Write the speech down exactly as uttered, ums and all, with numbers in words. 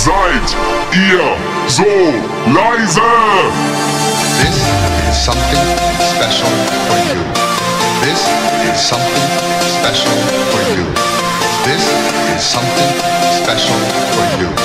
Seid ihr so leise? This is something special for you. This is something special for you. This is something special for you.